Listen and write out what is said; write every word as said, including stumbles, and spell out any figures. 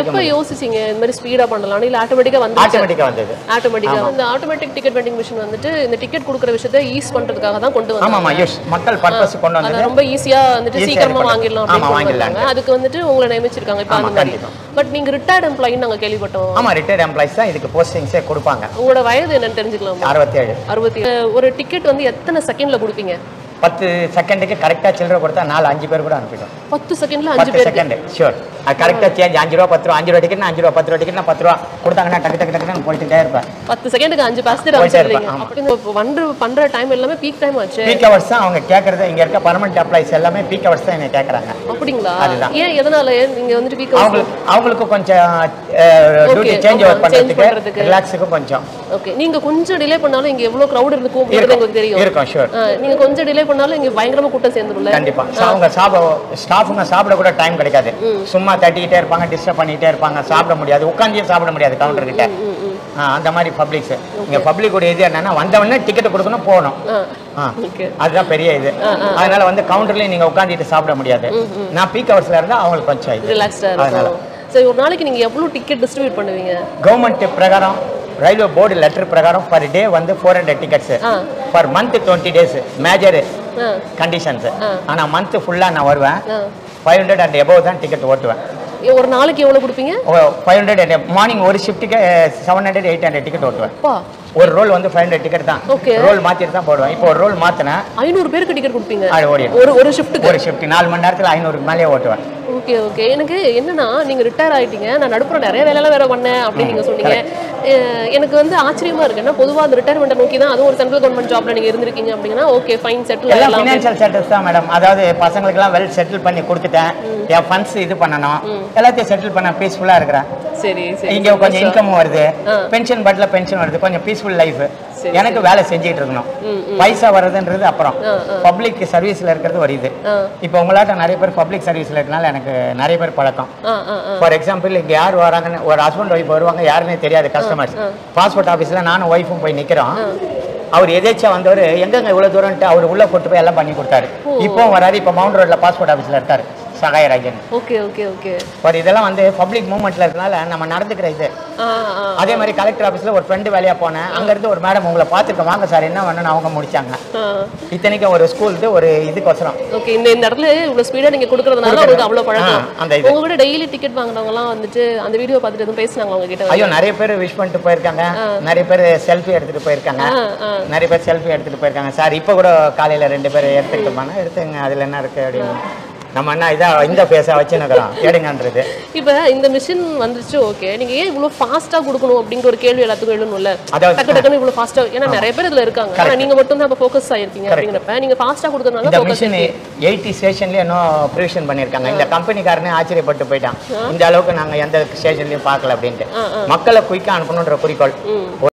எப்ப யோசிச்சீங்க இந்த மாதிரி ஸ்பீடா பண்ணலாம் இல்ல ஆட்டோமேட்டிக்கா வந்து ஆட்டோமேட்டிக்கா வந்தது ஆட்டோமேட்டிக்கா இந்த ஆட்டோமேட்டிக் டிக்கெட் வெண்டிங் மிஷின் வந்துட்டு இந்த டிக்கெட் கொடுக்குற விஷயத்தை ஈஸ் பண்றதுக்காக தான் கொண்டு வந்தாங்க ஆமா யூஸ் மக்கள் பர்பஸ் கொண்டு வந்தது ரொம்ப ஈஸியா வந்துட்டு சீக்கிரமா வாங்கிடலாம் அப்படின்னு அதுக்கு வந்துட்டு உங்களை நியமிச்சிருக்காங்க இப்ப அந்த மாதிரி பட் நீங்க ரிட்டையர்ட் எம்ப்ளாயி நாங்க கேள்விப்பட்டோம் ஆமா ரிட்டையர்ட் எம்ப்ளாயிஸ் தான் இதுக்கு போஸ்டிங்ஸே கொடுப்பாங்க உங்களோட வயது என்னன்னு தெரிஞ்சுக்கலாம் அறுபத்தி ஏழு அறுபத்தி ஒரு டிக்கெட் வந்து எத்தனை செகண்ட்ல கொடுப்பீங்க பத்து செகண்டுக்கு கரெக்டா சில்லற கொடுத்தா நாலு அஞ்சு பேர் கூட அனுப்பிடும் பத்து செகண்ட்ல அஞ்சு பேர் செகண்ட் ஷூர் அது கரெக்டா சேஞ்ச் அஞ்சு ரூபா பத்து ரூபா அஞ்சு ரூபா டிக்கெட் அஞ்சு ரூபா பத்து ரூபா டிக்கெட் பத்து ரூபா கொடுத்தாங்கன்னா டக்கு டக்கு டக்கு போயிட்டே இருப்பேன் பத்து செகண்டுக்கு அஞ்சு பேசஞ்சர் அனுப்பிச்சிடுறீங்க அப்படி வந்து பண்ற டைம் எல்லாமே பீக் டைம் ஆச்சு பீக் ஹவர்ஸ் தான் அவங்க கேக்குறது இங்க இருக்க பெர்மனன்ட் எம்ப்ளாயிஸ் எல்லாமே பீக் ஹவர்ஸ் தான் என்ன கேக்குறாங்க அப்படிங்களா ஏன் எதனால நீங்க வந்து பீக் ஹவர்ஸ் அவங்களுக்கு கொஞ்சம் டியூட்டி சேஞ்ச் ஓவர் பண்றதுக்கு ரிலாக்ஸ்க்கு கொஞ்சம் ஓகே நீங்க கொஞ்சம் டிலே பண்ணாலும் இங்க எவ்வளவு கிரவுட் இருக்கும் உங்களுக்கு தெரியும் இருக்கும் ஷூர் நீங்க கொஞ்சம் டிலே பண்ணாலும் இங்க பயங்கரமா கூட்டம் சேர்ந்துரும்ல கண்டிப்பா அவங்க சாப்பிட ஸ்டாஃப்ங்க சாப்பிட கூட டைம் கிடைக்காது சும்மா தட்டிக்கிட்டே இருப்பாங்க டிஸ்டர்ப் பண்ணிட்டே இருப்பாங்க சாப்பிட முடியாது உட்கார்ந்தே சாப்பிட முடியாது கவுண்டர் கிட்ட அந்த மாதிரி பப்ளிக்ஸ் இங்க பப்ளிக் உடைய இது என்னன்னா வந்தவொடனே டிக்கெட் கொடுக்கணும் போகணும் அதுதான் பெரிய இது அதனால வந்து கவுண்டர்லயும் நீங்க உட்கார்ந்துட்டு சாப்பிட முடியாது நான் பீக் ஹவர்ஸ்ல இருந்தா அவங்களுக்கு கொஞ்சம் ரிலாக்ஸ்டா இருக்கும் சரி ஒரு நாளைக்கு நீங்க எவ்வளவு டிக்கெட் டிஸ்ட்ரிபியூட் பண்ணுவீங்க கவர்மெண்ட் பிரகாரம் ரயில்வே போர்டு லெட்டர் பிரகாரம் பர் டே வந்து four hundred tickets per month twenty days major conditions ஆனா மந்த் ஃபுல்லா நான் வருவேன் ஃபைவ் ஹண்ட்ரட் அண்ட் எபோவ் தான் டிக்கெட் ஓட்டுவேன் ஒரு நாளைக்கு எவ்வளவு கொடுப்பீங்க ஃபைவ் ஹண்ட்ரட் மார்னிங் ஒரு ஷிஃப்ட்டுக்கு seven hundred eight hundred ticket ஓட்டுவேன் ஒரு ரோல் வந்து ஃபைவ் ஹண்ட்ரட் டிக்கெட் தான் ரோல் மாத்திட்டு தான் போடுவேன் இப்போ ஒரு ரோல் மாத்தினா ஐநூறு பேருக்கு டிக்கெட் கொடுப்பீங்க ஒரு ஒரு ஷிஃப்ட்டுக்கு ஒரு ஷிஃப்ட் நாலு மணி நேரத்தில் ஐநூறுக்கு மேலே ஓட்டுவேன் ஓகே ஓகே எனக்கு என்னன்னா நீங்க ரிட்டையர் ஆயிட்டீங்க நான் நடுப்புற நிறைய வேலையெல்லாம் வேற பண்ணேன் அப்படின்னு நீங்க சொன்னீங்க எனக்கு வந்து ஆச்சரியமா இருக்கு ஏன்னா பொதுவாக அந்த ரிட்டையர்மெண்ட் நோக்கி தான் அதுவும் ஒரு சென்ட்ரல் கவர்மெண்ட் ஜாப்ல நீங்க இருந்திருக்கீங்க அப்படின்னா ஓகே ஃபைன் செட்டில் எல்லாம் ஃபினான்ஷியல் செட்டில்ஸ் தான் மேடம் அதாவது பசங்களுக்குலாம் வெல் செட்டில் பண்ணி கொடுத்துட்டேன் என் ஃபண்ட்ஸ் இது பண்ணணும் எல்லாத்தையும் செட்டில் பண்ண பீஸ்ஃபுல்லா இருக்கிறேன் சரி சரி இங்க கொஞ்சம் இன்கம் வருது பென்ஷன் பட்ல பென்ஷன் வருது கொஞ்சம் பீஸ்ஃபுல் லைஃப் எனக்கு வேலை செஞ்சுட்டு இருக்கணும் பைசா வர்றதுன்றது அப்புறம் பப்ளிக் சர்வீஸ்ல இருக்கிறது ஒரு இது இப்போ உங்களாட்ட நிறைய பேர் பப்ளிக் சர்வீஸ்ல இருக்கனால எனக்கு நிறைய பேர் பழக்கம் ஃபார் எக்ஸாம்பிள் இங்க யார் வராங்கன்னு ஒரு ஹஸ்பண்ட் ஒய்ஃப் வருவாங்க யாருன்னே தெரியாது கஸ்டமர்ஸ் பாஸ்போர்ட் ஆஃபீஸ்ல நானும் ஒய்ஃபும் போய் நிக்கிறோம் அவர் எதேச்சா வந்தவர் எங்கெங்க இவ்வளவு தூரம்ட்டு அவர் உள்ள கொண்டு போய் எல்லாம் பண்ணி கொடுத்தாரு இப்போ வராது இப்போ மவுண்ட் ரோட்ல பாஸ்போர்ட் ஆஃபீஸ்ல இருக்காரு Sahayarajan okay okay okay but இதெல்லாம் வந்து பப்ளிக் மூவ்மெண்ட்ல இருக்கனால நம்ம நடந்துக்கிற இது அதே மாதிரி கலெக்டர் ஆஃபீஸ்ல ஒரு ஃப்ரெண்டு வேலையா போனேன் அங்க இருந்து ஒரு மேடம் உங்களை பாத்துக்க வாங்க சார் என்ன வேணும்னு அவங்க முடிச்சாங்க இத்தனைக்கும் ஒரு ஸ்கூலுக்கு ஒரு இதுக்கோசரம் ஓகே இந்த இந்த இடத்துல இவ்வளவு ஸ்பீடா நீங்க கொடுக்கறதுனால உங்களுக்கு அவ்வளவு பழக்கம் அந்த இது உங்க கூட டெய்லி டிக்கெட் வாங்குறவங்க எல்லாம் வந்துட்டு அந்த வீடியோ பார்த்துட்டு எதுவும் பேசுனாங்க அவங்க கிட்ட ஐயோ நிறைய பேர் விஷ் பண்ணிட்டு போயிருக்காங்க நிறைய பேர் செல்ஃபி எடுத்துட்டு போயிருக்காங்க நிறைய பேர் செல்ஃபி எடுத்துட்டு போயிருக்காங்க சார் இப்போ கூட காலையில ரெண்டு பேர் எடுத்துக்கிட்டு போனா எடுத்துங்க அதுல என்ன இருக்கு அப்படின்னு நம்ம என்ன இதா இந்த பேச வச்சுன்னுக்குறோம் எடுங்கன்றது இப்போ இந்த மிஷின் வந்துருச்சு ஓகே நீங்க ஏன் இவ்வளவு ஃபாஸ்டா கொடுக்கணும் அப்படிங்கிற ஒரு கேள்வி எல்லாத்துக்கும் எழுணும்ல டக்கு டக்குன்னு இவ்வளவு ஃபாஸ்டா ஏன்னா நிறைய பேர் இதுல இருக்காங்க ஆனா நீங்க மட்டும் தான் ஃபோக்கஸ் ஆயிருக்கீங்க அப்படிங்கறப்ப நீங்க ஃபாஸ்டா கொடுக்கறதுனால இந்த மிஷின் எயிட்டி ஸ்டேஷன்லயே இன்னும் ப்ரிவிஷன் பண்ணிருக்காங்க இந்த கம்பெனிக்காரனே ஆச்சரியப்பட்டு போயிட்டான் இந்த அளவுக்கு நாங்க எந்த ஸ்டேஷன்லயும் பார்க்கல அப்படின்ட்டு மக்களை குயிக்கா அனுப்பணும்ன்ற குறிக்கோள்